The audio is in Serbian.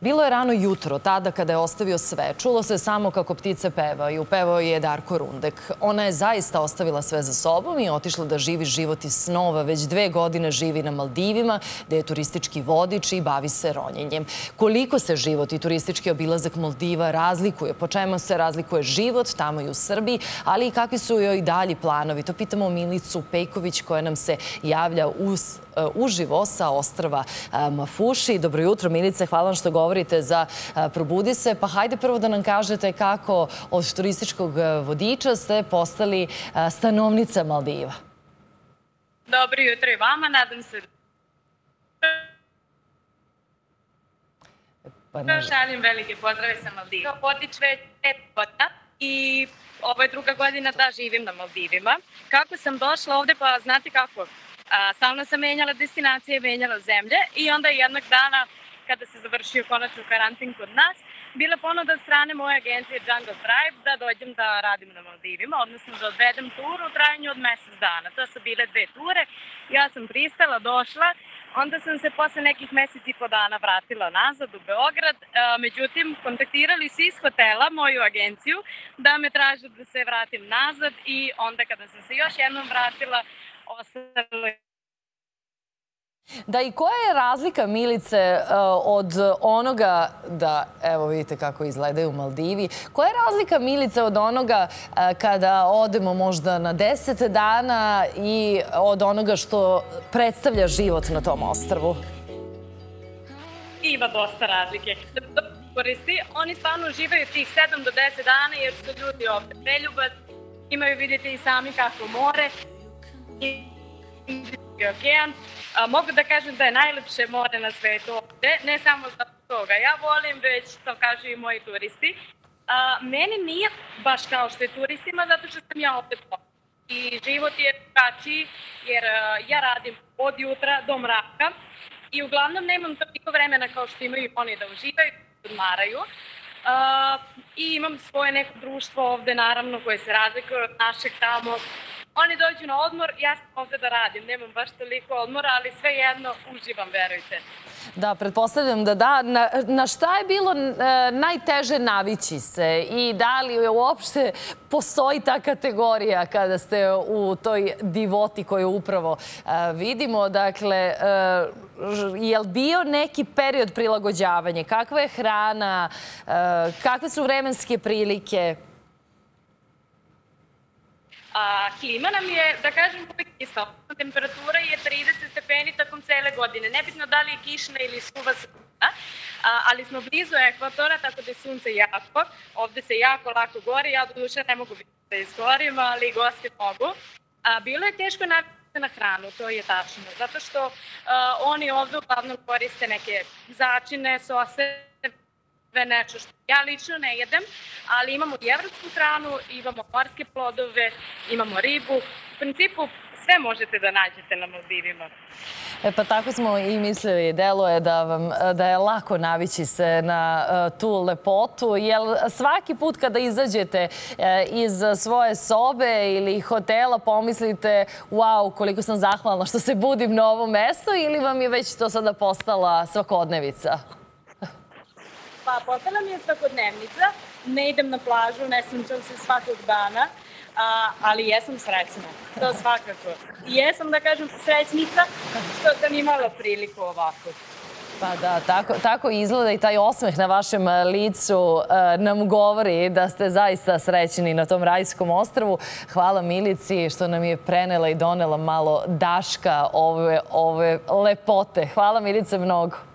Bilo je rano jutro, tada kada je ostavio sve. Čulo se samo kako ptice pevaju. Pevao je Darko Rundek. Ona je zaista ostavila sve za sobom i otišla da živi život iz snova. Već 2 godine živi na Maldivima, gde je turistički vodič i bavi se ronjenjem. Koliko se život i turistički obilazak Maldiva razlikuje? Po čemu se razlikuje život tamo i u Srbiji, ali i kakvi su joj dalji planovi? To pitamo Milicu Pejković koja nam se javlja uživo sa ostrva Mafuši. Dobro jutro, Milice, hvala vam što govorite za Probudi se. Pa hajde prvo da nam kažete kako od turističkog vodiča ste postali stanovnica Maldiva. Dobro jutro i vama, nadam se da šaljem velike pozdrave sa Maldiva. Vodič već 5 godina i ovo je 2. godina da živim na Maldivima. Kako sam došla ovde, pa znate kako? Stalno sam menjala destinacije, menjala zemlje i onda jednog dana kada se završio konačno karantin kod nas, bila ponuda od strane moje agencije Jungle Tribe da dođem da radim na Maldivima, odnosno da odvedem tur u trajanju od mjesec dana. To su bile 2 ture, ja sam pristala, došla, onda sam se posle nekih mjeseci i po dana vratila nazad u Beograd. Međutim, kontaktirali su iz hotela moju agenciju da me traže da se vratim nazad i onda kada sam se još jednom vratila, ostalo je. Da, i koja je razlika, Milice, od onoga da, evo vidite kako izgledaju Maldivi, koja je razlika, Milice, od onoga kada odemo možda na 10 dana i od onoga što predstavlja život na tom ostrvu? Ima dosta razlike. Koristi, oni stvarno uživaju tih 7 do 10 dana jer su ljudi ovde preljubac, imaju, vidite i sami kako more i okean. Mogu da kažem da je najlepše more na svetu ovde, ne samo zato toga ja volim, već to kažu i moji turisti. Meni nije baš kao što je turistima, zato što sam ja ovde pola. I život je drugačiji, jer ja radim od jutra do mraka i uglavnom nemam toliko vremena kao što imaju oni da uživaju, da odmaraju. I imam svoje neko društvo ovde, naravno, koje se razlikuje od našeg tamo. Oni dođu na odmor, ja sam ovde da radim. Nemam baš toliko odmora, ali svejedno uživam, verujte. Da, pretpostavljam da da. Na šta je bilo najteže navići se i da li uopšte postoji ta kategorija kada ste u toj divoti koju upravo vidimo? Dakle, je li bio neki period prilagođavanja? Kakva je hrana? Kakve su vremenske prilike? Klima nam je, da kažem, uvijek ista. Temperatura je 30 stepeni tokom cele godine. Nebitno da li je kišna ili suva sunca, ali smo blizu ekvatora, tako da je sunce jako. Ovde se jako lako gori, ja do duše ne mogu da izgorim, ali gosti mogu. Bilo je teško naviknuti na hranu, to je tačno, zato što oni ovde uglavnom koriste neke začine, sose, nešto što ja lično ne jedem, ali imamo i evropsku hranu, imamo morske plodove, imamo ribu. U principu sve možete da nađete na Maldivima. Pa tako smo i mislili, delo je da je lako navići se na tu lepotu, jer svaki put kada izađete iz svoje sobe ili hotela pomislite wow, koliko sam zahvalna što se budim na ovom mestu, ili vam je već to sada postala svakodnevica? Pa postala mi je svakodnevnica, ne idem na plažu, ne sunčam se svakog dana, ali jesam srećna, to svakako. I jesam, da kažem, srećnica što sam imala priliku ovako. Pa da, tako izgleda i taj osmeh na vašem licu nam govori da ste zaista srećni na tom rajskom ostrvu. Hvala Milici što nam je prenela i donela malo daška ove lepote. Hvala, Milice, mnogo.